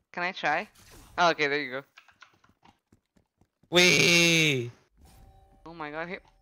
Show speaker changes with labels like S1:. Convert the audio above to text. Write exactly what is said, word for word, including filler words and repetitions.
S1: Can I try? Oh, okay, there you go.
S2: Wee!
S1: Oh my god, here.